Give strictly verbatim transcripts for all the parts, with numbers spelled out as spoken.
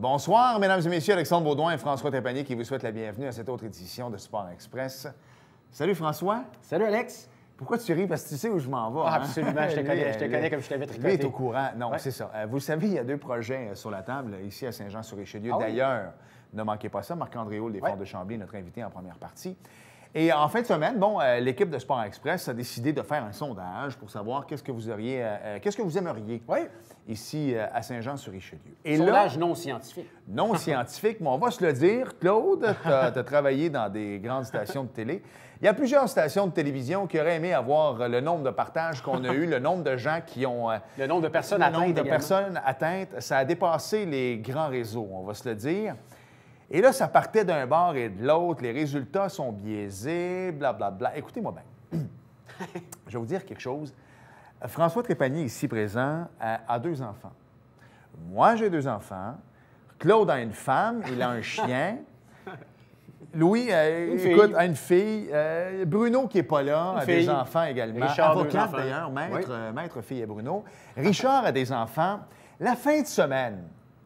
Bonsoir, mesdames et messieurs, Alexandre Baudouin et François Trépanier qui vous souhaitent la bienvenue à cette autre édition de Sport Express. Salut François. Salut Alex. Pourquoi tu ris? Parce que tu sais où je m'en vais. Ah, hein? absolument, je te connais, je te connais comme je t'avais tricoté. Lui est au courant. Non, ouais. c'est ça. Euh, vous le savez, il y a deux projets euh, sur la table ici à Saint-Jean-sur-Richelieu. Ah, D'ailleurs, oui? ne manquez pas ça, Marc-André Houle des ouais. Forts de Chambly, notre invité en première partie. Et en fin de semaine, bon, euh, l'équipe de Sport Express a décidé de faire un sondage pour savoir qu'est-ce que vous auriez, euh, qu'est-ce que vous aimeriez oui. ici euh, à Saint-Jean-sur-Richelieu. Et sondage là, non scientifique. Non scientifique, mais on va se le dire. Claude, tu as travaillé dans des grandes stations de télé. Il y a plusieurs stations de télévision qui auraient aimé avoir le nombre de partages qu'on a eu, le nombre de gens qui ont... Euh, le nombre de personnes le atteintes. Le nombre de également. personnes atteintes. Ça a dépassé les grands réseaux, on va se le dire. Et là, ça partait d'un bord et de l'autre. Les résultats sont biaisés, blablabla. Écoutez-moi bien. Je vais vous dire quelque chose. François Trépanier, ici présent, a, a deux enfants. Moi, j'ai deux enfants. Claude a une femme. Il a un chien. Louis, euh, écoute, a une fille. Euh, Bruno, qui n'est pas là, une a fille. des enfants également. Richard, Avocate, d'ailleurs, maître, oui. euh, maître fille à Bruno. Richard a des enfants. La fin de semaine,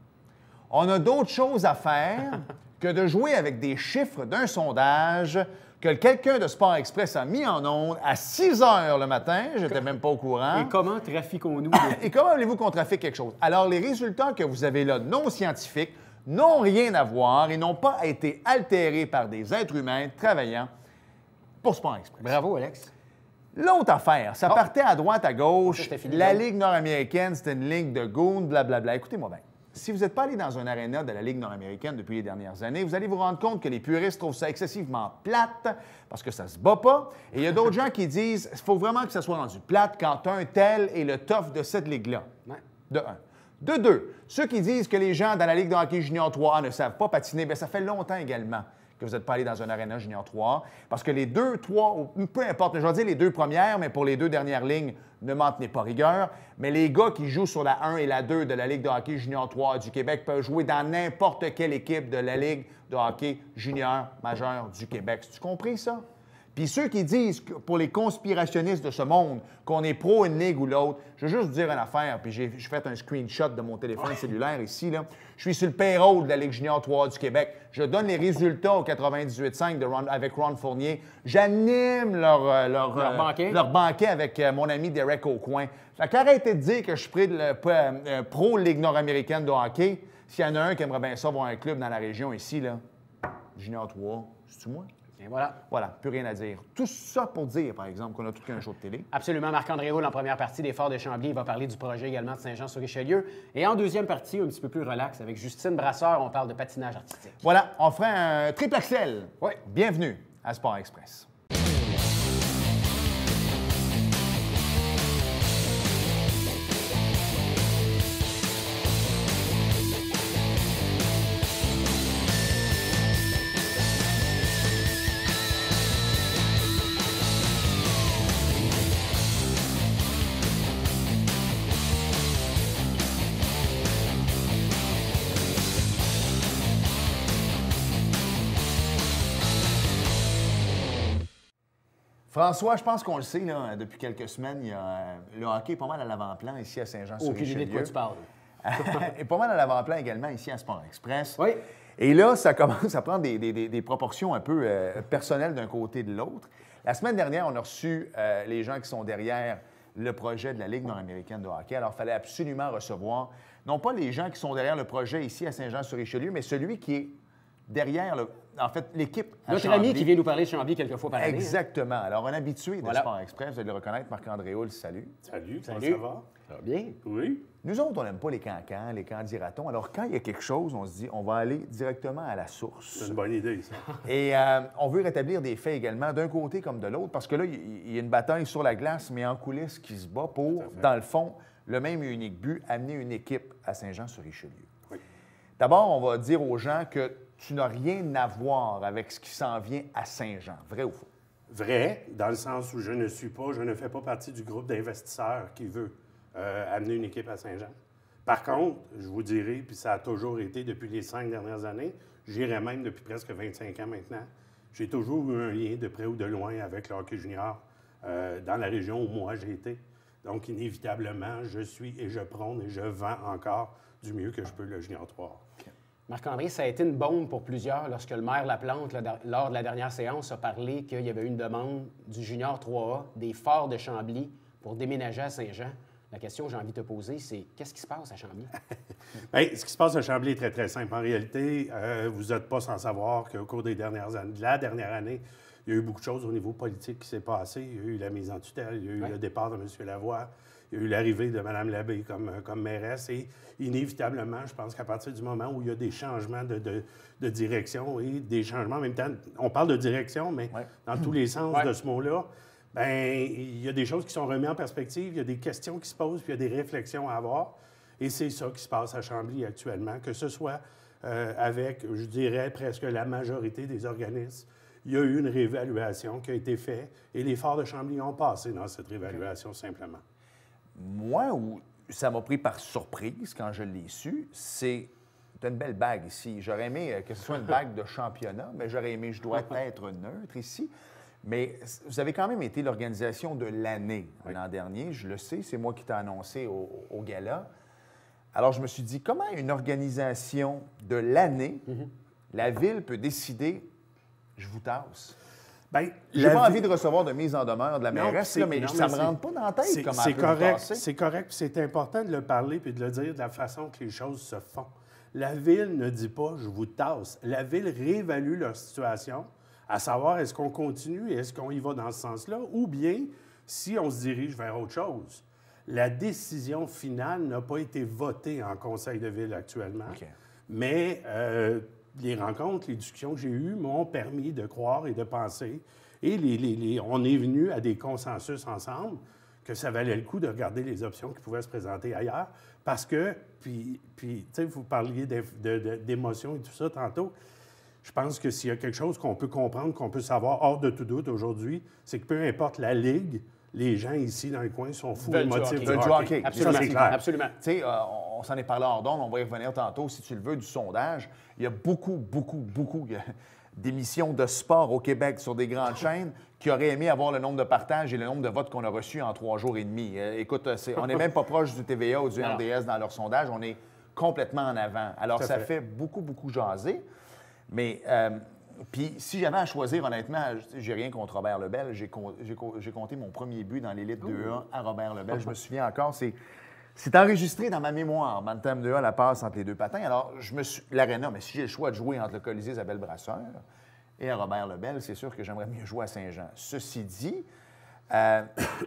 on a d'autres choses à faire que de jouer avec des chiffres d'un sondage que quelqu'un de Sport Express a mis en ondes à six heures le matin. Je n'étais même pas au courant. Et comment trafiquons-nous? Et comment voulez-vous qu'on trafique quelque chose? Alors, les résultats que vous avez là, non scientifiques, n'ont rien à voir et n'ont pas été altérés par des êtres humains travaillant pour Sport Express. Bravo, Alex. L'autre affaire, ça oh. partait à droite, à gauche. Ça, fini, la donc. Ligue nord-américaine, c'était une ligue de goons, blablabla. Écoutez-moi bien. Si vous n'êtes pas allé dans un aréna de la Ligue nord-américaine depuis les dernières années, vous allez vous rendre compte que les puristes trouvent ça excessivement plate parce que ça se bat pas. Et il y a d'autres gens qui disent qu'il faut vraiment que ça soit rendu plate quand un tel est le tough de cette ligue-là. Ouais. De un. De deux, ceux qui disent que les gens dans la Ligue de hockey junior trois A ne savent pas patiner, bien, ça fait longtemps également que vous n'êtes pas allé dans un aréna junior trois A, parce que les deux, trois, peu importe, je vais dire les deux premières, mais pour les deux dernières lignes, ne m'en tenez pas rigueur. Mais les gars qui jouent sur la un et la deux de la Ligue de hockey junior trois A du Québec peuvent jouer dans n'importe quelle équipe de la Ligue de hockey junior majeure du Québec. Tu compris ça? Puis ceux qui disent, que pour les conspirationnistes de ce monde, qu'on est pro une ligue ou l'autre, je veux juste vous dire une affaire, puis j'ai fait un screenshot de mon téléphone ouais. cellulaire ici, là. Je suis sur le payroll de la Ligue junior trois A du Québec. Je donne les résultats au quatre-vingt-dix-huit cinq de Ron, avec Ron Fournier. J'anime leur, euh, leur, leur, euh, banquet. leur banquet avec euh, mon ami Derek Aucoin. Fait qu'arrêtez de dire que je suis près de, euh, pro Ligue nord-américaine de hockey. S'il y en a un qui aimerait bien ça avoir un club dans la région ici, là, junior trois A, c'est-tu moi? Et voilà. Voilà, plus rien à dire. Tout ça pour dire, par exemple, qu'on a tout qu'un show de télé. Absolument. Marc-André Houle, en première partie des Forts de Chambly, il va parler du projet également de Saint-Jean-sur-Richelieu. Et en deuxième partie, un petit peu plus relax, avec Justine Brasseur, on parle de patinage artistique. Voilà, on fera un triple axel. Oui. Bienvenue à Sport Express. François, je pense qu'on le sait, là, depuis quelques semaines, il y a, le hockey est pas mal à l'avant-plan ici à Saint-Jean-sur-Richelieu. Aucune idée de quoi tu parles. Et pas mal à l'avant-plan également ici à Sport Express. Oui. Et là, ça commence à prendre des, des, des proportions un peu euh, personnelles d'un côté et de l'autre. La semaine dernière, on a reçu euh, les gens qui sont derrière le projet de la Ligue nord-américaine de hockey. Alors, il fallait absolument recevoir, non pas les gens qui sont derrière le projet ici à Saint-Jean-sur-Richelieu, mais celui qui est derrière, le, en fait, l'équipe à Notre Chambly. ami qui vient nous parler de Chambly quelques fois par année. Exactement. Hein? Alors, un habitué de voilà. Sport Express, vous allez le reconnaître, Marc-André Houle, salut. Salut, comment Salut. ça va? Ça va bien? Oui. Nous autres, on n'aime pas les cancans, les candidatons. Alors, quand il y a quelque chose, on se dit, on va aller directement à la source. C'est une bonne idée, ça. Et euh, on veut rétablir des faits également, d'un côté comme de l'autre, parce que là, il y a une bataille sur la glace, mais en coulisses qui se bat pour, dans le fond, le même et unique but, amener une équipe à Saint-Jean-sur-Richelieu. Oui. D'abord, on va dire aux gens que tu n'as rien à voir avec ce qui s'en vient à Saint-Jean. Vrai ou faux? Vrai, dans le sens où je ne suis pas, je ne fais pas partie du groupe d'investisseurs qui veut euh, amener une équipe à Saint-Jean. Par contre, je vous dirais, puis ça a toujours été depuis les cinq dernières années, j'irais même depuis presque vingt-cinq ans maintenant, j'ai toujours eu un lien de près ou de loin avec le hockey junior euh, dans la région où moi j'ai été. Donc, inévitablement, je suis et je prône et je vends encore du mieux que je peux le junior trois. Marc-André, ça a été une bombe pour plusieurs lorsque le maire Laplante, là, lors de la dernière séance, a parlé qu'il y avait eu une demande du Junior trois A, des Forts de Chambly, pour déménager à Saint-Jean. La question que j'ai envie de te poser, c'est qu'est-ce qui se passe à Chambly? Bien, ce qui se passe à Chambly est très, très simple. En réalité, euh, vous n'êtes pas sans savoir qu'au cours des dernières années, de la dernière année, il y a eu beaucoup de choses au niveau politique qui s'est passé. Il y a eu la mise en tutelle, il y a eu ouais. le départ de M. Lavoie, il y a eu l'arrivée de Mme Labbé comme, comme mairesse. Et inévitablement, je pense qu'à partir du moment où il y a des changements de, de, de direction et des changements en même temps, on parle de direction, mais ouais. dans tous les sens ouais. de ce mot-là, bien, il y a des choses qui sont remises en perspective, il y a des questions qui se posent, puis il y a des réflexions à avoir. Et c'est ça qui se passe à Chambly actuellement, que ce soit euh, avec, je dirais, presque la majorité des organismes. Il y a eu une réévaluation qui a été faite et les Forts de Chambly ont passé dans cette réévaluation simplement. Moi, où ça m'a pris par surprise quand je l'ai su, c'est une belle bague ici. J'aurais aimé que ce soit une bague de championnat, mais j'aurais aimé, je dois être neutre ici. Mais vous avez quand même été l'organisation de l'année oui. l'an dernier. Je le sais, c'est moi qui t'ai annoncé au, au gala. Alors, je me suis dit, comment une organisation de l'année, mm-hmm. la Ville peut décider, je vous tasse? Bien, j'ai pas envie de recevoir de mise en demeure de la mairesse, là, mais non, ça ne me rentre pas dans la tête comment elle peut correct, c'est correct, puis c'est important de le parler puis de le dire de la façon que les choses se font. La Ville ne dit pas « je vous tasse ». La Ville réévalue leur situation, à savoir est-ce qu'on continue et est-ce qu'on y va dans ce sens-là, ou bien si on se dirige vers autre chose. La décision finale n'a pas été votée en Conseil de Ville actuellement, okay. mais euh, les rencontres, les discussions que j'ai eues m'ont permis de croire et de penser, et les, les, les, on est venu à des consensus ensemble que ça valait le coup de regarder les options qui pouvaient se présenter ailleurs, parce que, puis, puis tu sais, vous parliez d'émotions et tout ça tantôt, je pense que s'il y a quelque chose qu'on peut comprendre, qu'on peut savoir hors de tout doute aujourd'hui, c'est que peu importe la ligue, les gens ici dans le coin sont fous émotifs du hockey. hockey. Absolument. Ça, c'est clair. Absolument. Tu sais, euh, on, on s'en est parlé hors d'onde, on va y revenir tantôt, si tu le veux, du sondage. Il y a beaucoup, beaucoup, beaucoup d'émissions de sport au Québec sur des grandes chaînes qui auraient aimé avoir le nombre de partages et le nombre de votes qu'on a reçus en trois jours et demi. Euh, écoute, on n'est même pas proche du T V A ou du R D S dans leur sondage, on est complètement en avant. Alors, ça fait. fait beaucoup, beaucoup jaser. Mais, euh, puis, si j'avais à choisir, honnêtement, j'ai rien contre Robert Lebel. J'ai compté mon premier but dans l'élite deux A à Robert Lebel. Je me souviens encore, c'est enregistré dans ma mémoire, Bantam deux A, la passe entre les deux patins. Alors, je me suis. L'Arena, mais si j'ai le choix de jouer entre le Colisée Isabelle Brasseur et à Robert Lebel, c'est sûr que j'aimerais mieux jouer à Saint-Jean. Ceci dit, euh,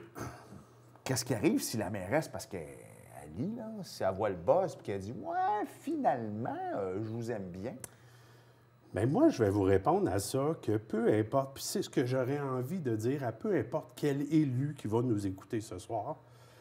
qu'est-ce qui arrive si la mairesse, parce qu'elle lit, là, si elle voit le boss et qu'elle dit « Ouais, finalement, euh, je vous aime bien ». Bien, moi, je vais vous répondre à ça que peu importe, puis c'est ce que j'aurais envie de dire à peu importe quel élu qui va nous écouter ce soir,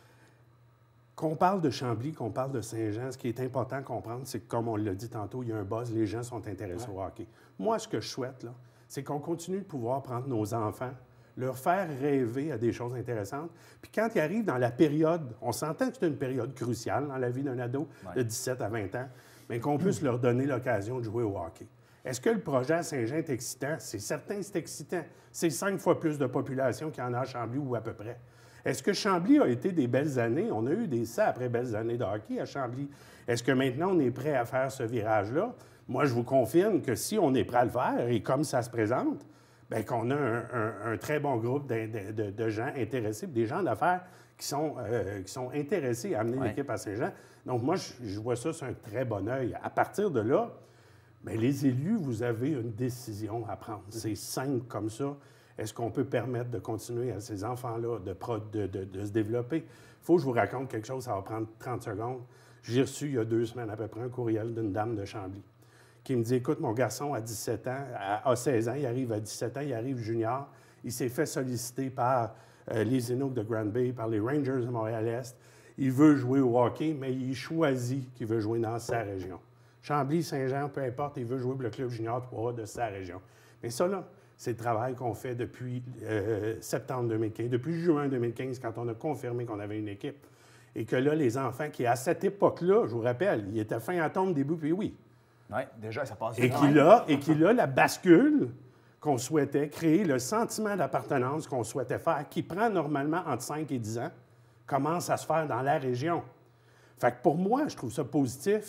qu'on parle de Chambly, qu'on parle de Saint-Jean, ce qui est important à comprendre, c'est que, comme on l'a dit tantôt, il y a un buzz, les gens sont intéressés ouais. au hockey. Moi, ce que je souhaite, là, c'est qu'on continue de pouvoir prendre nos enfants, leur faire rêver à des choses intéressantes, puis quand ils arrivent dans la période, on s'entend que c'est une période cruciale dans la vie d'un ado ouais. de dix-sept à vingt ans, mais qu'on puisse leur donner l'occasion de jouer au hockey. Est-ce que le projet à Saint-Jean est excitant? C'est certain, c'est excitant. C'est cinq fois plus de population qu'il y en a à Chambly ou à peu près. Est-ce que Chambly a été des belles années? On a eu des ça après belles années de hockey à Chambly. Est-ce que maintenant on est prêt à faire ce virage-là? Moi, je vous confirme que si on est prêt à le faire, et comme ça se présente, bien qu'on a un, un, un très bon groupe de, de, de, de gens intéressés, des gens d'affaires qui sont, euh, qui sont intéressés à amener ouais. l'équipe à Saint-Jean. Donc moi, je, je vois ça sur un très bon œil. À partir de là, bien, les élus, vous avez une décision à prendre. C'est simple comme ça. Est-ce qu'on peut permettre de continuer à ces enfants-là de, de, de, de se développer? Il faut que je vous raconte quelque chose, ça va prendre trente secondes. J'ai reçu il y a deux semaines à peu près un courriel d'une dame de Chambly qui me dit « Écoute, mon garçon a dix-sept ans, a seize ans, il arrive à dix-sept ans, il arrive junior. Il s'est fait solliciter par euh, les Inuks de Grand Bay, par les Rangers de Montréal-Est. Il veut jouer au hockey, mais il choisit qu'il veut jouer dans sa région. Chambly, Saint-Jean, peu importe, il veut jouer pour le club junior trois A de sa région. Mais ça, là, c'est le travail qu'on fait depuis euh, septembre deux mille quinze, depuis juin deux mille quinze, quand on a confirmé qu'on avait une équipe. Et que là, les enfants qui, à cette époque-là, je vous rappelle, ils étaient fin à tombe, début, puis oui. Oui, déjà, ça passe. Et qu'il a, et qu'il a la bascule qu'on souhaitait, créer le sentiment d'appartenance qu'on souhaitait faire, qui prend normalement entre cinq et dix ans, commence à se faire dans la région. Fait que pour moi, je trouve ça positif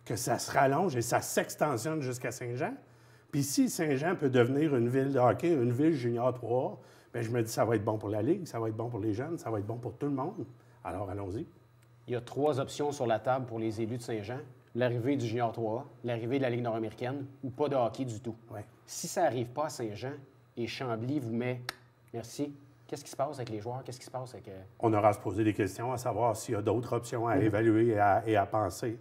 que ça se rallonge et ça s'extensionne jusqu'à Saint-Jean. Puis si Saint-Jean peut devenir une ville de hockey, une ville junior trois A, bien, je me dis ça va être bon pour la Ligue, ça va être bon pour les jeunes, ça va être bon pour tout le monde. Alors, allons-y. Il y a trois options sur la table pour les élus de Saint-Jean. L'arrivée du junior trois A, l'arrivée de la Ligue nord-américaine ou pas de hockey du tout. Ouais. Si ça n'arrive pas à Saint-Jean et Chambly vous met « merci », qu'est-ce qui se passe avec les joueurs? Qu'est-ce qui se passe avec... Euh... On aura à se poser des questions, à savoir s'il y a d'autres options à mmh. évaluer et à, et à penser.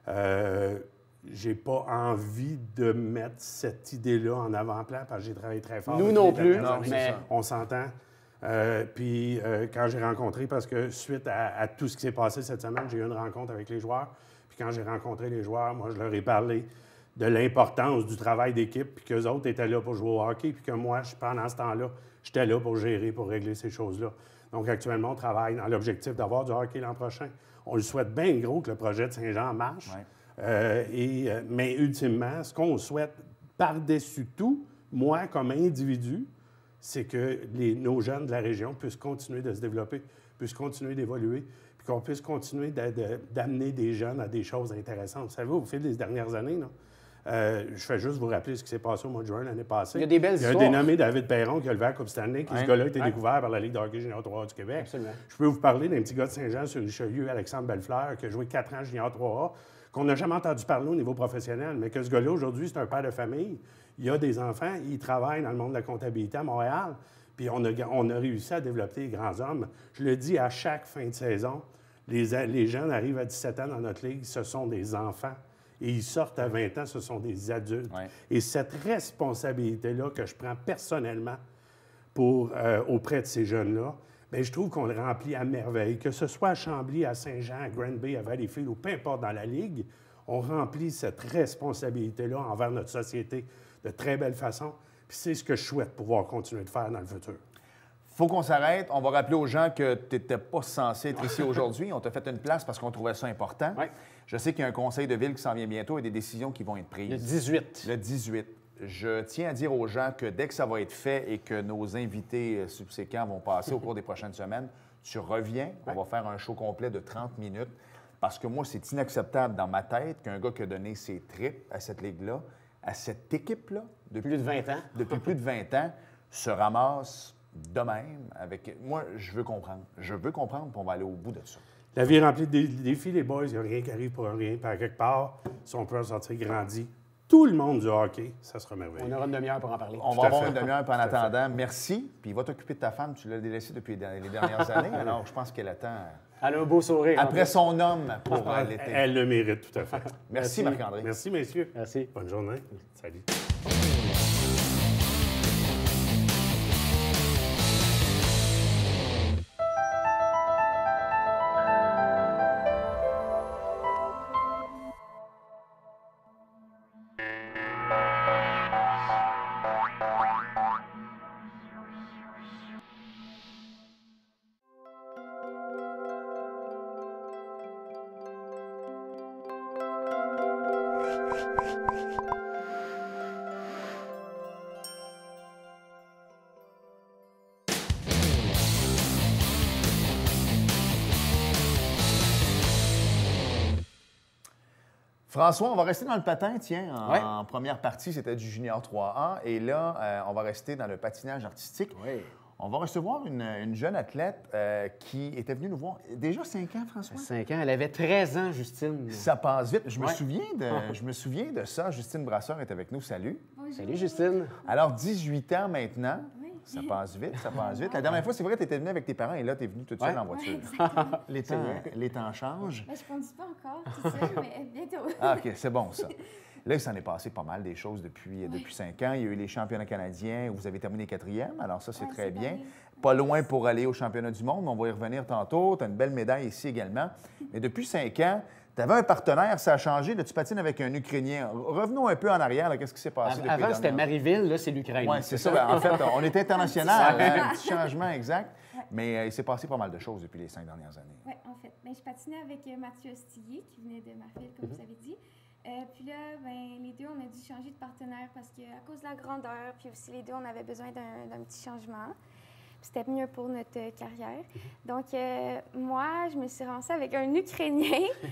Euh, j'ai pas envie de mettre cette idée-là en avant-plan parce que j'ai travaillé très fort. Nous non plus, non, mais... On s'entend. Euh, puis euh, quand j'ai rencontré, parce que suite à, à tout ce qui s'est passé cette semaine, j'ai eu une rencontre avec les joueurs. Puis quand j'ai rencontré les joueurs, moi, je leur ai parlé de l'importance du travail d'équipe, puis qu'eux autres étaient là pour jouer au hockey, puis que moi, je, pendant ce temps-là, j'étais là pour gérer, pour régler ces choses-là. Donc actuellement, on travaille dans l'objectif d'avoir du hockey l'an prochain. On le souhaite bien gros que le projet de Saint-Jean marche. Ouais. Euh, et, euh, mais ultimement, ce qu'on souhaite par-dessus tout, moi, comme individu, c'est que les, nos jeunes de la région puissent continuer de se développer, puissent continuer d'évoluer, puis qu'on puisse continuer de, de, d'amener des jeunes à des choses intéressantes. Vous savez, au fil des dernières années, là, euh, je fais juste vous rappeler ce qui s'est passé au mois de juin l'année passée. Il y a des belles histoires. Il y a un dénommé David Perron qui a levé la Coupe Stanley, qui, ouais. ce gars-là, a été ouais. découvert par la Ligue de hockey junior trois A du Québec. Absolument. Je peux vous parler d'un petit gars de Saint-Jean sur Richelieu, Alexandre Bellefleur, qui a joué quatre ans junior trois A, qu'on n'a jamais entendu parler au niveau professionnel, mais que ce gars-là, aujourd'hui, c'est un père de famille. Il a des enfants, il travaille dans le monde de la comptabilité à Montréal, puis on a, on a réussi à développer les grands hommes. Je le dis à chaque fin de saison, les, les jeunes arrivent à dix-sept ans dans notre ligue, ce sont des enfants. Et ils sortent à vingt ans, ce sont des adultes. Ouais. Et cette responsabilité-là que je prends personnellement pour, euh, auprès de ces jeunes-là, bien, je trouve qu'on le remplit à merveille. Que ce soit à Chambly, à Saint-Jean, à Granby, à Valleyfield ou peu importe dans la Ligue, on remplit cette responsabilité-là envers notre société de très belle façon. Puis c'est ce que je souhaite pouvoir continuer de faire dans le futur. Faut qu'on s'arrête. On va rappeler aux gens que tu n'étais pas censé être ici aujourd'hui. On t'a fait une place parce qu'on trouvait ça important. Ouais. Je sais qu'il y a un conseil de ville qui s'en vient bientôt et des décisions qui vont être prises. Le dix-huit. Le dix-huit. Je tiens à dire aux gens que dès que ça va être fait et que nos invités subséquents vont passer au cours des prochaines semaines, tu reviens. On va faire un show complet de trente minutes parce que moi, c'est inacceptable dans ma tête qu'un gars qui a donné ses tripes à cette ligue-là, à cette équipe-là, depuis plus de vingt ans, depuis plus de vingt ans, se ramasse de même avec... Moi, je veux comprendre. Je veux comprendre, puis on va aller au bout de ça. La vie est remplie de défis, les boys. Il n'y a rien qui arrive pour rien. Par quelque part, si on peut en sortir grandi, tout le monde du hockey, ça sera merveilleux. On aura une demi-heure pour en parler. On va avoir une demi-heure, puis en attendant, merci. Puis il va t'occuper de ta femme. Tu l'as délaissée depuis les dernières années. Alors, je pense qu'elle attend... Elle a un beau sourire. Après son homme pour l'été. Elle le mérite tout à fait. Merci, Merci Marc-André. Merci, messieurs. Merci. Bonne journée. Salut. François, on va rester dans le patin, tiens. En, ouais. en première partie, c'était du junior trois A. Et là, euh, on va rester dans le patinage artistique. Oui. On va recevoir une, une jeune athlète euh, qui était venue nous voir. Déjà cinq ans, François? cinq ans. Elle avait treize ans, Justine. Ça passe vite. Je me, ouais. souviens de, je me souviens de ça. Justine Brasseur est avec nous. Salut. Bonjour. Salut, Justine. Alors, dix-huit ans maintenant. Oui. Ça passe vite, ça passe vite. La dernière fois, c'est vrai que tu étais venue avec tes parents et là, tu es venue toute seule ouais. en voiture. Ouais, les, temps, les temps changent. Ben, je ne conduis pas encore tout seul, mais bientôt. Ah, OK, c'est bon, ça. Là, il s'en est passé pas mal des choses depuis, ouais. depuis cinq ans. Il y a eu les championnats canadiens où vous avez terminé quatrième, alors ça, c'est ouais, très c'est bien. Pareil. Pas loin pour aller au championnat du monde, mais on va y revenir tantôt. Tu as une belle médaille ici également. Mais depuis cinq ans, tu avais un partenaire, ça a changé. Là, tu patines avec un Ukrainien. Revenons un peu en arrière. Qu'est-ce qui s'est passé depuis Avant, c'était Marieville, là, c'est l'Ukraine. Oui, c'est ça. Ben, en fait, on est international. Hein, un petit changement exact. Ouais. Mais euh, il s'est passé pas mal de choses depuis les cinq dernières années. Oui, en fait. Ben, je patinais avec euh, Mathieu Ostillier, qui venait de Marfil, comme mm-hmm. vous avez dit. Euh, puis là, ben, les deux, on a dû changer de partenaire parce qu'à cause de la grandeur, puis aussi les deux, on avait besoin d'un, d'un petit changement. C'était mieux pour notre euh, carrière. Donc, euh, moi, je me suis ramassée avec un Ukrainien.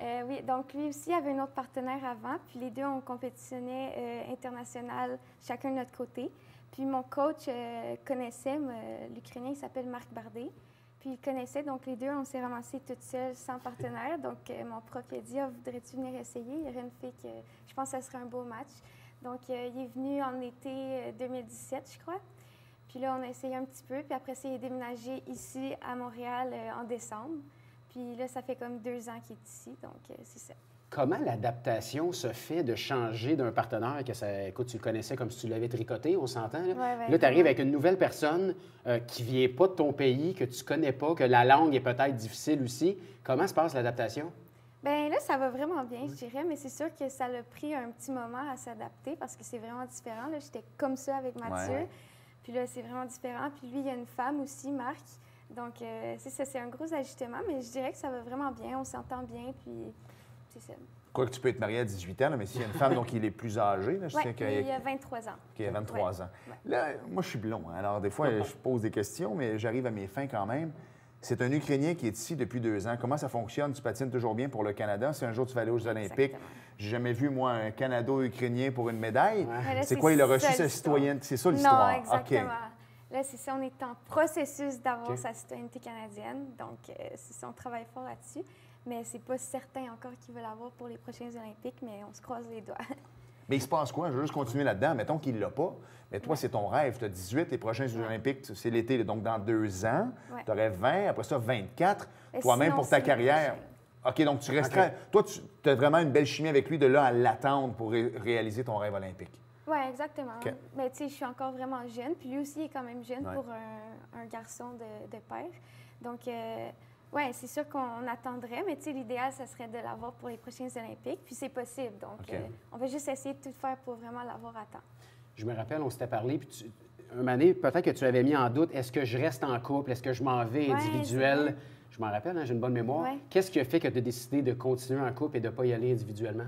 Euh, oui, donc lui aussi avait un autre partenaire avant, puis les deux, on compétitionnait euh, international, chacun de notre côté. Puis mon coach euh, connaissait, euh, l'Ukrainien, il s'appelle Marc Bardet, puis il connaissait, donc les deux, on s'est ramassés toutes seules, sans partenaire. Donc euh, mon prof il a dit, ah, voudrais-tu venir essayer? Il y aurait une fille que je pense que ça serait un beau match. Donc euh, il est venu en été deux mille dix-sept, je crois. Puis là, on a essayé un petit peu, puis après ça, il est déménagé ici à Montréal euh, en décembre. Puis là, ça fait comme deux ans qu'il est ici, donc euh, c'est ça. Comment l'adaptation se fait de changer d'un partenaire que ça, écoute, tu le connaissais comme si tu l'avais tricoté, on s'entend? Là, Ouais, ouais, là tu arrives avec une nouvelle personne euh, qui ne vient pas de ton pays, que tu connais pas, que la langue est peut-être difficile aussi. Comment se passe l'adaptation? Bien là, ça va vraiment bien, je dirais, mais c'est sûr que ça l'a pris un petit moment à s'adapter parce que c'est vraiment différent. Là, j'étais comme ça avec Mathieu, Ouais. puis là, c'est vraiment différent. Puis lui, il y a une femme aussi, Marc. Donc, euh, c'est ça, c'est un gros ajustement, mais je dirais que ça va vraiment bien, on s'entend bien, puis c'est ça. Quoique tu peux être marié à dix-huit ans, là, mais s'il y a une femme donc il est plus âgé, là, je Oui, sais qu'il il y a vingt-trois ans. qui a vingt-trois Ouais. ans. Là, moi, je suis blond. Hein. Alors, des fois, je pose des questions, mais j'arrive à mes fins quand même. C'est un Ukrainien qui est ici depuis deux ans. Comment ça fonctionne? Tu patines toujours bien pour le Canada. Si un jour tu vas aller aux Jeux olympiques, Exactement. j'ai jamais vu, moi, un Canado-Ukrainien pour une médaille. Mais là, C'est quoi? Il a reçu ça, sa l'histoire. citoyenneté. C'est ça l'histoire? Non, exactement. OK. Là, c'est ça, on est en processus d'avoir OK. sa citoyenneté canadienne. Donc, euh, c'est ça, on travaille fort là-dessus. Mais c'est pas certain encore qu'il va l'avoir pour les prochains Olympiques, mais on se croise les doigts. Mais il se passe quoi? Je veux juste continuer là-dedans. Mettons qu'il ne l'a pas. Mais toi, c'est ton rêve. Tu as dix-huit, les prochains Jeux olympiques, c'est l'été. Donc, dans deux ans, Ouais. tu aurais vingt, après ça, vingt-quatre. Mais Toi-même, sinon, pour ta c'est le carrière. OK, donc tu resterais. OK. Toi, tu as vraiment une belle chimie avec lui de là à l'attendre pour ré- réaliser ton rêve olympique. Oui, exactement. OK. Mais tu sais, je suis encore vraiment jeune. Puis lui aussi, il est quand même jeune Ouais. pour un, un garçon de, de père. Donc, euh, oui, c'est sûr qu'on attendrait. Mais tu sais, l'idéal, ça serait de l'avoir pour les prochains Olympiques. Puis c'est possible. Donc, OK. euh, on va juste essayer de tout faire pour vraiment l'avoir à temps. Je me rappelle, on s'était parlé, puis tu, un moment donné, peut-être que tu avais mis en doute, est-ce que je reste en couple, est-ce que je m'en vais Ouais, individuel? c'est vrai. Je m'en rappelle, hein, j'ai une bonne mémoire. Ouais. Qu'est-ce qui a fait que tu as décidé de continuer en couple et de ne pas y aller individuellement?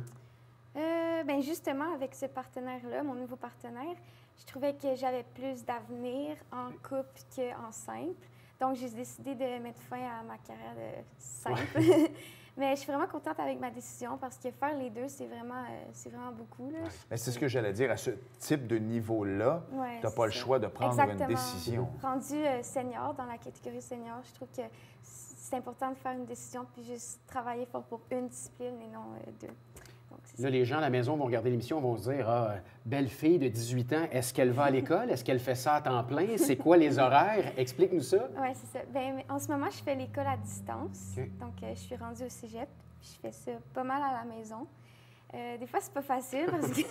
Euh, ben justement, avec ce partenaire-là, mon nouveau partenaire, je trouvais que j'avais plus d'avenir en couple qu'en simple. Donc, j'ai décidé de mettre fin à ma carrière de simple. Mais je suis vraiment contente avec ma décision parce que faire les deux, c'est vraiment, euh, c'est vraiment beaucoup. Là. Mais c'est ce que j'allais dire. À ce type de niveau-là, Ouais, tu n'as c'est pas le ça. choix de prendre Exactement. une décision. Rendu euh, senior, dans la catégorie senior, je trouve que c'est important de faire une décision puis juste travailler fort pour une discipline et non euh, deux. Donc, c'est Là, les gens à la maison vont regarder l'émission, vont se dire, ah, belle fille de dix-huit ans, est-ce qu'elle va à l'école? Est-ce qu'elle fait ça à temps plein? C'est quoi les horaires? Explique-nous ça. Oui, c'est ça. Ben, mais en ce moment, je fais l'école à distance. OK. Donc, euh, je suis rendue au cégep. Puis je fais ça pas mal à la maison. Euh, des fois, c'est pas facile parce que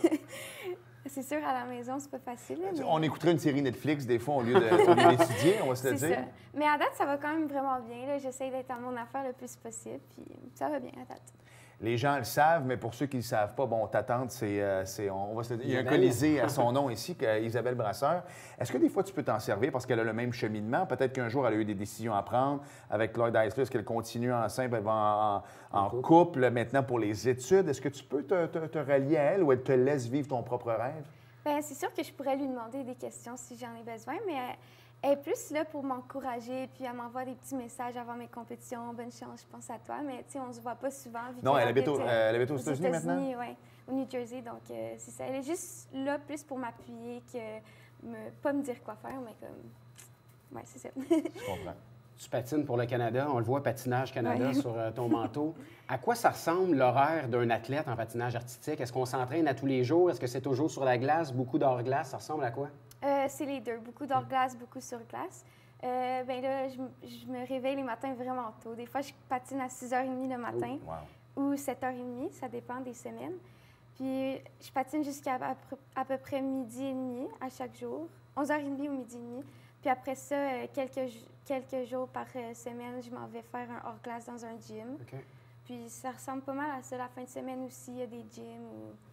c'est sûr, à la maison, c'est pas facile. là, mais On écouterait une série Netflix des fois au lieu de- au lieu d'étudier, on va se le c'est dire. ça. Mais à date, ça va quand même vraiment bien. là. J'essaie d'être à mon affaire le plus possible. Puis ça va bien à date. Les gens le savent, mais pour ceux qui ne le savent pas, bon, ta tante, c'est, euh, c'est- on va se le dire, il y a un Isabelle. colisée à son nom ici, que- Isabelle Brasseur. Est-ce que des fois, tu peux t'en servir parce qu'elle a le même cheminement? Peut-être qu'un jour, elle a eu des décisions à prendre avec Lloyd Eisler. Est-ce qu'elle continue enceinte, elle va en, en- en couple. couple maintenant pour les études? Est-ce que tu peux te, te- te rallier à elle ou elle te laisse vivre ton propre rêve? Bien, c'est sûr que je pourrais lui demander des questions si j'en ai besoin, mais elle, elle est plus là pour m'encourager, puis elle m'envoie des petits messages avant mes compétitions. Bonne chance, je pense à toi. Mais tu sais, on se voit pas souvent. vu Non, qu'elle elle habite, au- euh, euh, elle habite aux États-Unis maintenant? oui, au New Jersey. Donc, euh, c'est ça. Elle est juste là plus pour m'appuyer que me, pas me dire quoi faire, mais comme. Oui, c'est ça. Je comprends. Tu patines pour le Canada, on le voit, Patinage Canada Ouais. sur euh, ton manteau. À quoi ça ressemble l'horaire d'un athlète en patinage artistique? Est-ce qu'on s'entraîne à tous les jours? Est-ce que c'est toujours sur la glace? Beaucoup d'hors-glace? Ça ressemble à quoi? Euh, c'est les deux. Beaucoup d'hors glace, beaucoup sur glace. Euh, ben là, je, m- je me réveille les matins vraiment tôt. Des fois, je patine à six heures trente le matin Wow. ou sept heures trente, ça dépend des semaines. Puis, je patine jusqu'à à, peu- à peu près midi et demi à chaque jour, onze heures trente ou midi et demi. Puis après ça, euh, quelques, ju- quelques jours par euh, semaine, je m'en vais faire un hors-glace dans un gym. OK. Puis ça ressemble pas mal à ça. La fin de semaine aussi, il y a des gyms où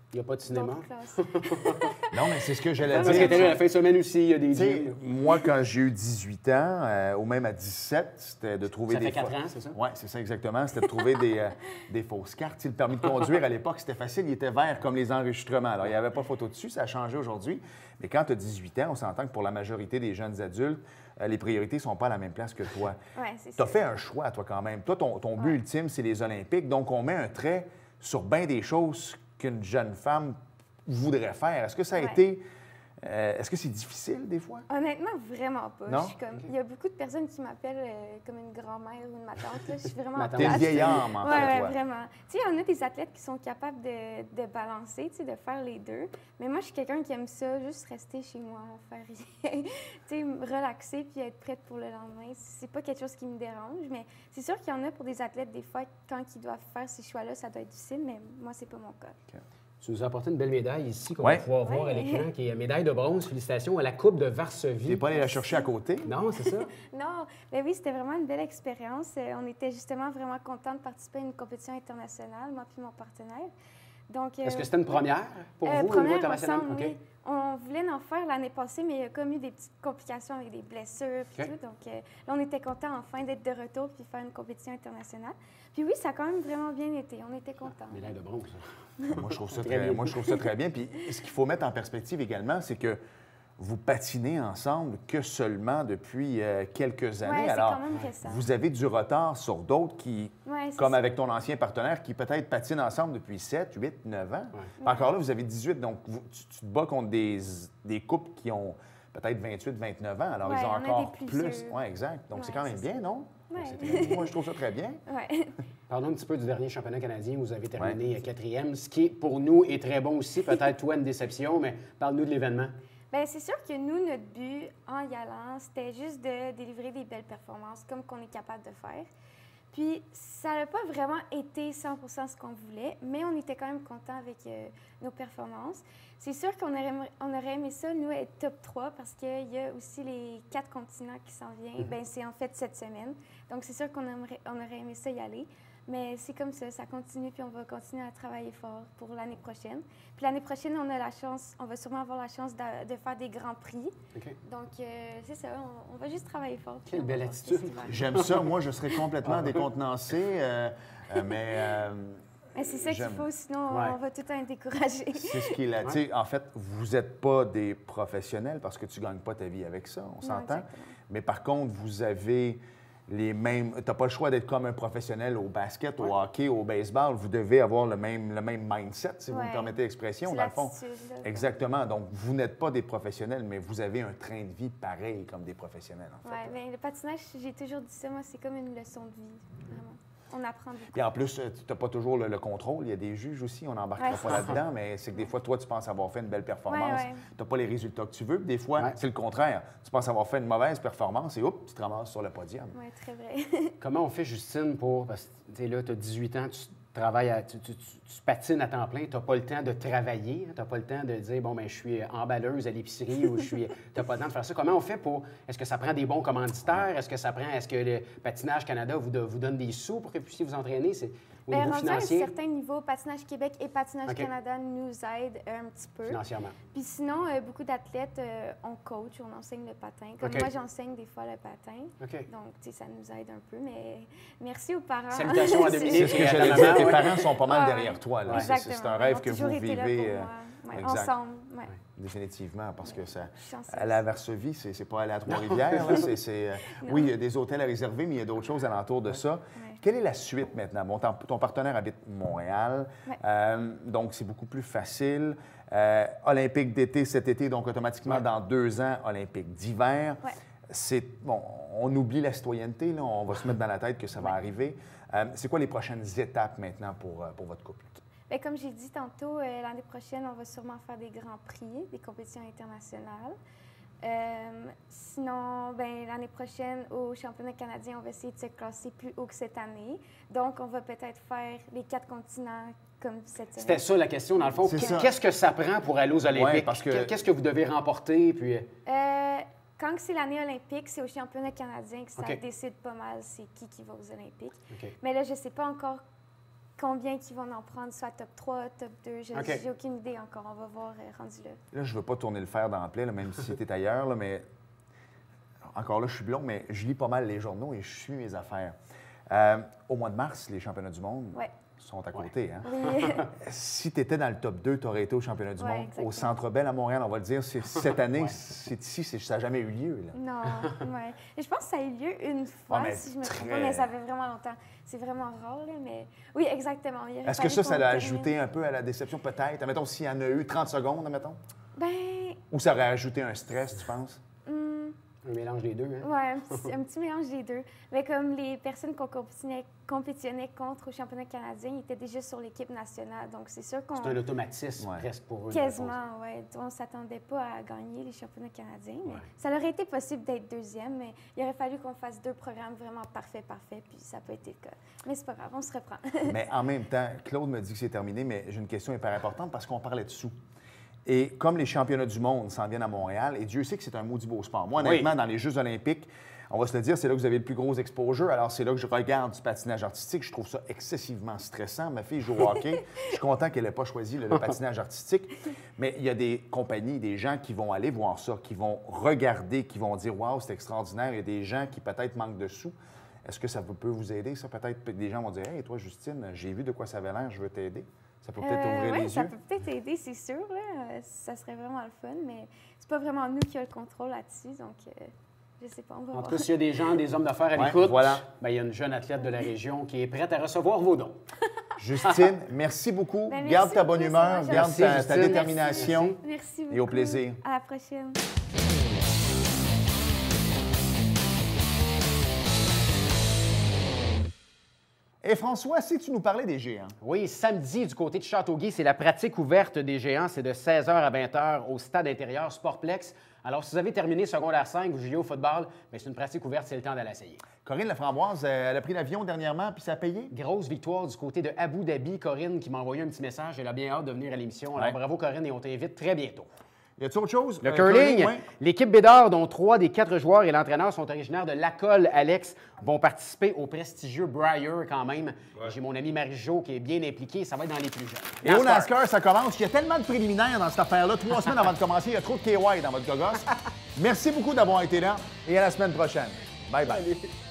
Il n'y a pas de cinéma. d'autres classes. Non, mais c'est ce que j'allais Parce dire. que t'es là la fin de semaine aussi, il y a des Tu sais, gyms. moi, quand j'ai eu dix-huit ans, euh, ou même à dix-sept, c'était de trouver Ça des... fait quatre fa- ans, c'est ça? Oui, c'est ça exactement. C'était de trouver des, euh, des fausses cartes. Tu sais, le permis de conduire, à l'époque, c'était facile. Il était vert comme les enregistrements. Alors, il n'y avait pas photo dessus. Ça a changé aujourd'hui. Mais quand tu as dix-huit ans, on s'entend que pour la majorité des jeunes adultes, euh, les priorités ne sont pas à la même place que toi. Oui, c'est Tu ça. as fait un choix, toi, quand même. Toi, ton, ton but Ouais. ultime, c'est les Olympiques. Donc, on met un trait sur bien des choses qu'une jeune femme voudrait faire. Est-ce que ça a Ouais. été... euh, est-ce que c'est difficile, des fois? Honnêtement, vraiment pas. Non? Je suis comme... Il y a beaucoup de personnes qui m'appellent euh, comme une grand-mère ou une ma tante. Là. Je suis vraiment Ma tante. T'es une plate. vieille âme, en Ouais, fait, ouais, toi. vraiment. Tu sais, il y en a des athlètes qui sont capables de, de balancer, tu sais, de faire les deux. Mais moi, je suis quelqu'un qui aime ça, juste rester chez moi, faire rien. Tu sais, me relaxer puis être prête pour le lendemain. C'est pas quelque chose qui me dérange, mais c'est sûr qu'il y en a pour des athlètes, des fois, quand ils doivent faire ces choix-là, ça doit être difficile, mais moi, c'est pas mon cas. Tu nous as apporté une belle médaille ici qu'on Ouais. va pouvoir voir à Ouais. l'écran, qui est médaille de bronze. Félicitations à la Coupe de Varsovie. T'es pas allé la chercher à côté? Non, c'est ça? Non, mais oui, c'était vraiment une belle expérience. Euh, on était justement vraiment contents de participer à une compétition internationale, moi puis mon partenaire. Donc, Est-ce euh, que c'était une première pour euh, vous, au niveau première, international? ensemble, OK. oui. On voulait en faire l'année passée, mais il y a comme eu des petites complications avec des blessures et OK. tout. Donc euh, là, on était contents enfin d'être de retour puis faire une compétition internationale. Puis oui, ça a quand même vraiment bien été. On était contents. Médaille de bronze. Moi, je trouve ça Très très, bien. moi, je trouve ça très bien. Puis ce qu'il faut mettre en perspective également, c'est que vous patinez ensemble que seulement depuis euh, quelques années. Ouais, c'est Alors, quand même récent. vous avez du retard sur d'autres qui, Ouais, c'est comme ça. avec ton ancien partenaire, qui peut-être patinent ensemble depuis sept, huit, neuf ans. Ouais. Puis encore là, vous avez dix-huit, donc vous- tu, tu te bats contre des, des couples qui ont peut-être vingt-huit, vingt-neuf ans. Alors, Ouais, ils ont on a des encore plus plus. vieux. Oui, exact. Donc, c'est Ouais, quand même c'est bien, ça. non? Ouais. C'est très- Moi, je trouve ça très bien. Ouais. Parlons un petit peu du dernier championnat canadien où vous avez terminé quatrième, ce qui, pour nous, est très bon aussi. Peut-être, toi, une déception, mais parle-nous de l'événement. Bien, c'est sûr que nous, notre but en y allant, c'était juste de délivrer des belles performances comme qu'on est capable de faire. Puis, ça n'a pas vraiment été cent pour cent ce qu'on voulait, mais on était quand même contents avec euh, nos performances. C'est sûr qu'on aurait, aimé- on aurait aimé ça, nous, être top trois, parce qu'il y a aussi les quatre continents qui s'en viennent. Bien, c'est en fait cette semaine. Donc, c'est sûr qu'on aimerait- on aurait aimé ça y aller. Mais c'est comme ça, ça continue, puis on va continuer à travailler fort pour l'année prochaine. Puis l'année prochaine, on a la chance, on va sûrement avoir la chance de, de faire des grands prix. OK. Donc, euh, c'est ça, on, on va juste travailler fort. puis Quelle on va belle voir ce attitude. festival. J'aime ça. Moi, je serais complètement décontenancé, euh, euh, mais... euh, Mais c'est ça qu'il J'aime. faut, sinon Ouais. on va tout le temps être découragé. C'est ce qui est là. Tu sais, en fait, vous n'êtes pas des professionnels parce que tu ne gagnes pas ta vie avec ça, on s'entend. exactement. Mais par contre, vous avez les mêmes. Tu n'as pas le choix d'être comme un professionnel au basket, au hockey, au baseball. Vous devez avoir le même, le même mindset, si vous me Ouais. permettez l'expression, C'est dans le fond. l'attitude, là. Exactement. Donc, vous n'êtes pas des professionnels, mais vous avez un train de vie pareil comme des professionnels, en fait. Ouais, mais le patinage, j'ai toujours dit ça, moi, c'est comme une leçon de vie, vraiment. On apprend beaucoup. Puis en plus, euh, tu n'as pas toujours le, le contrôle. Il y a des juges aussi, on n'embarquera Ouais, pas c'est ça. là-dedans, mais c'est que des fois, toi, tu penses avoir fait une belle performance. Ouais, ouais. Tu n'as pas les résultats que tu veux. Puis des fois, Ouais. c'est le contraire. Tu penses avoir fait une mauvaise performance et hop, tu te ramasses sur le podium. Oui, très vrai. Comment on fait, Justine, pour. Parce que tu es là, tu as dix-huit ans, tu travailles, à- tu, tu- tu- tu patines à temps plein, tu n'as pas le temps de travailler, tu n'as pas le temps de dire, bon, ben je suis emballeuse à l'épicerie ou je suis. Tu n'as pas le temps de faire ça. Comment on fait pour. Est-ce que ça prend des bons commanditaires? Est-ce que ça prend. Est-ce que le Patinage Canada vous, do- vous donne des sous pour que vous puissiez vous entraîner? C'est au Ben, niveau rendu à un financier, certain niveau, Patinage Québec et Patinage OK. Canada nous aident un petit peu. financièrement. Puis sinon, euh, beaucoup d'athlètes, euh, on coach, on enseigne le patin. Comme OK. moi, j'enseigne des fois le patin. OK. Donc, tu sais, ça nous aide un peu, mais merci aux parents. Salutations à C'est- Dominique. C'est ce que Et à ta j'allais maman, dire. Tes ouais. parents sont pas mal Ouais. derrière toi. là. Ouais. C'est- C'est Exactement. c'est un Ils rêve ont que toujours vous été là vivez. pour euh, moi. Ouais, exact. ensemble. Ouais. Définitivement, parce que ça. Je suis chanceuse. À la Varsovie, c'est c'est pas aller à Trois-Rivières. là, c'est- c'est, euh, Non. oui, il y a des hôtels à réserver, mais il y a d'autres choses alentour de ça. Ouais. Quelle est la suite maintenant? Bon, ton, ton partenaire habite Montréal, Ouais. euh, donc c'est beaucoup plus facile. Euh, Olympique d'été cet été, donc automatiquement Ouais. dans deux ans, Olympique d'hiver. Ouais. C'est bon, on oublie la citoyenneté, là, on va se mettre dans la tête que ça va Ouais. arriver. Euh, c'est quoi les prochaines étapes maintenant pour, euh, pour votre couple? Bien, comme j'ai dit tantôt, euh, l'année prochaine, on va sûrement faire des grands prix, des compétitions internationales. Euh, sinon, ben, l'année prochaine, au championnat canadien, on va essayer de se classer plus haut que cette année. Donc, on va peut-être faire les quatre continents comme cette semaine. C'était ça la question, dans le fond. C'est Qu'est- ça. Qu'est-ce que ça prend pour aller aux Olympiques? Ouais, parce que- Qu'est-ce que vous devez remporter? Puis... Euh, quand c'est l'année olympique, c'est au championnat canadien que ça OK. décide pas mal c'est qui qui va aux Olympiques. OK. Mais là, je ne sais pas encore combien qu'ils vont en prendre, soit top trois, top deux. Je OK. J'ai aucune idée encore. On va voir euh, rendu là. Là, je veux pas tourner le fer dans la plaie, là, même si tu es ailleurs, là, mais encore là, je suis blond, mais je lis pas mal les journaux et je suis mes affaires. Euh, au mois de mars, les championnats du monde Ouais. sont à côté. Hein? Oui. Si tu étais dans le top deux, tu aurais été au championnat du Ouais, monde. exactement. Au Centre Bell à Montréal, on va le dire, c'est cette année, c'est ici, c'est- ça n'a jamais eu lieu. Là. Non, ouais. Et je pense que ça a eu lieu une fois, Ouais, mais si je me trompe très- pas, mais ça fait vraiment longtemps. C'est vraiment rare, là, mais oui, exactement. Il aurait Est-ce que fallu ça, ça qu'on l'a termine. ajouté un peu à la déception, peut-être? Admettons, s'il y en a eu trente secondes, admettons? Ben, Ou ça aurait ajouté un stress, tu penses? hum, Un mélange des deux, hein? ouais, un petit, un petit mélange des deux. Mais comme les personnes qu'on compétitionnait, compétitionnaient contre au championnat canadien, ils étaient déjà sur l'équipe nationale. Donc, c'est sûr qu'on... C'est un automatisme Ouais. presque pour eux. Quasiment, oui. On ne s'attendait pas à gagner les championnats canadiens. Mais Ouais. ça aurait été possible d'être deuxième, mais il aurait fallu qu'on fasse deux programmes vraiment parfaits, parfaits, puis ça n'a pas été le cas. Mais c'est pas grave, on se reprend. Mais en même temps, Claude me dit que c'est terminé, mais j'ai une question hyper importante parce qu'on parlait de sous. Et comme les championnats du monde s'en viennent à Montréal, et Dieu sait que c'est un maudit beau sport. Moi, honnêtement, Oui. dans les Jeux olympiques, on va se le dire, c'est là que vous avez le plus gros exposure. Alors, c'est là que je regarde du patinage artistique. Je trouve ça excessivement stressant. Ma fille joue au hockey. Je suis content qu'elle n'ait pas choisi le, le patinage artistique. Mais il y a des compagnies, des gens qui vont aller voir ça, qui vont regarder, qui vont dire « Wow, c'est extraordinaire ». Il y a des gens qui peut-être manquent de sous. Est-ce que ça peut vous aider, ça? Peut-être des gens vont dire « Hey, toi, Justine, j'ai vu de quoi ça avait l'air, je veux t'aider ». Ça peut peut-être Euh, ouvrir ouais, les ça yeux. peut peut-être aider, c'est sûr. Là. Euh, Ça serait vraiment le fun, mais c'est pas vraiment nous qui avons le contrôle là-dessus. Donc, euh, je sais pas, on va En voir. tout cas, s'il y a des gens, des hommes d'affaires à Ouais, l'écoute, voilà. ben, il y a une jeune athlète de la région qui est prête à recevoir vos dons. Justine, merci beaucoup. Ben, merci garde ta bonne beaucoup, humeur, c'est garde gentil. ta, Merci, ta Justine. détermination. Merci beaucoup. Et au plaisir. À la prochaine. Et François, si tu nous parlais des géants. Oui, samedi, du côté de Châteauguay, c'est la pratique ouverte des géants. C'est de seize heures à vingt heures au stade intérieur Sportplex. Alors, si vous avez terminé secondaire cinq, vous jouez au football, bien, c'est une pratique ouverte, c'est le temps d'aller essayer. Corinne Laframboise, euh, elle a pris l'avion dernièrement, puis ça a payé. Grosse victoire du côté de Abu Dhabi. Corinne qui m'a envoyé un petit message. Elle a bien hâte de venir à l'émission. Alors, Ouais. bravo, Corinne, et on t'invite très bientôt. Y a-t-il autre chose? Le Euh, curling, ouais. l'équipe Bédard, dont trois des quatre joueurs et l'entraîneur sont originaires de Lacolle, Alex, vont participer au prestigieux Briar quand même. J'ai mon ami Marie-Jo qui est bien impliqué. Ça va être dans les plus jeunes. Et au NASCAR, ça commence. Il y a tellement de préliminaires dans cette affaire-là. Trois semaines avant de commencer, il y a trop de K Y dans votre gogosse. Merci beaucoup d'avoir été là et à la semaine prochaine. Bye bye.